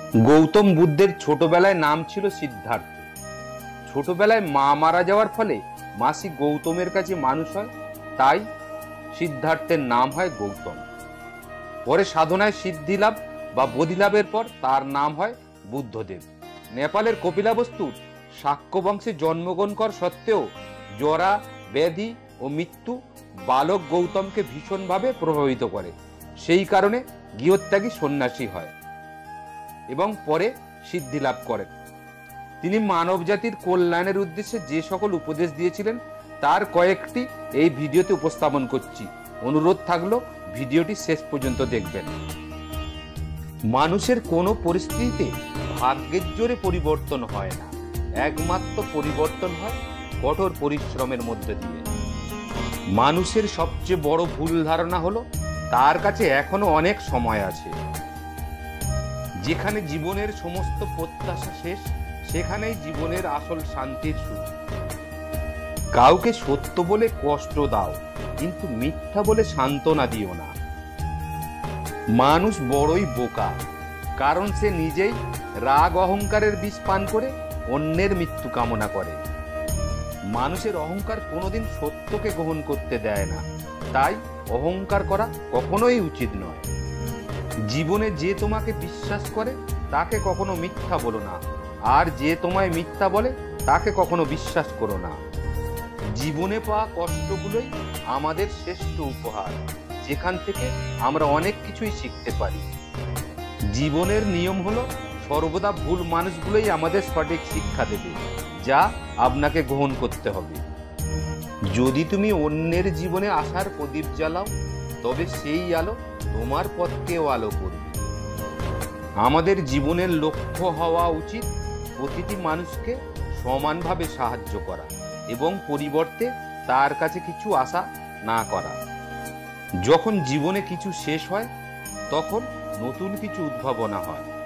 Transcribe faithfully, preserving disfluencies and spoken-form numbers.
গৌতম বুদ্ধের ছোটবেলায় নাম ছিল সিদ্ধার্থ। ছোটবেলায় মা মারা যাওয়ার ফলে মাসি গৌতমের কাছে মানুষ হয়, তাই সিদ্ধার্থের নাম হয় গৌতম। পরে সাধনায় সিদ্ধিলাভ বা বোধিলাভের পর তার নাম হয় বুদ্ধদেব। নেপালের কপিলাবস্তুর শাক্য বংশে জন্মগ্রহণ কর সত্ত্বেও জরা, ব্যাধি ও মৃত্যু বালক গৌতমকে ভীষণভাবে প্রভাবিত করে। সেই কারণে গৃহত্যাগী সন্ন্যাসী হয় এবং পরে সিদ্ধি লাভ করেন। তিনি মানব জাতির কল্যাণের উদ্দেশ্যে যে সকল উপদেশ দিয়েছিলেন তার কয়েকটি এই ভিডিওতে উপস্থাপন করছি। অনুরোধ থাকলো ভিডিওটি শেষ পর্যন্ত দেখবেন। মানুষের কোনো পরিস্থিতিতে ভাগ্যের জোরে পরিবর্তন হয় না, একমাত্র পরিবর্তন হয় কঠোর পরিশ্রমের মধ্যে দিয়ে। মানুষের সবচেয়ে বড় ভুল ধারণা হলো তার কাছে এখনো অনেক সময় আছে। যেখানে জীবনের সমস্ত প্রত্যাশা শেষ, সেখানেই জীবনের আসল শান্তির সুখ। কাউকে সত্য বলে কষ্ট দাও, কিন্তু মিথ্যা বলে সান্ত্বনা দিও না। মানুষ বড়ই বোকা, কারণ সে নিজেই রাগ অহংকারের বিষ পান করে অন্যের মৃত্যু কামনা করে। মানুষের অহংকার কোনোদিন সত্যকে গ্রহণ করতে দেয় না, তাই অহংকার করা কখনোই উচিত নয়। জীবনে যে তোমাকে বিশ্বাস করে তাকে কখনো মিথ্যা বলো না, আর যে তোমায় মিথ্যা বলে তাকে কখনো বিশ্বাস করো না। জীবনে পাওয়া কষ্টগুলোই আমাদের শ্রেষ্ঠ উপহার, যেখান থেকে আমরা অনেক কিছুই শিখতে পারি। জীবনের নিয়ম হলো সর্বদা ভুল মানুষগুলোই আমাদের সঠিক শিক্ষা দেবে, যা আপনাকে গ্রহণ করতে হবে। যদি তুমি অন্যের জীবনে আশার প্রদীপ জ্বালাও, তবে সেই আলো তোমার পথকেও আলো করবে। আমাদের জীবনের লক্ষ্য হওয়া উচিত প্রতিটি মানুষকে সমানভাবে সাহায্য করা এবং পরিবর্তে তার কাছে কিছু আশা না করা। যখন জীবনে কিছু শেষ হয়, তখন নতুন কিছু উদ্ভাবনা হয়।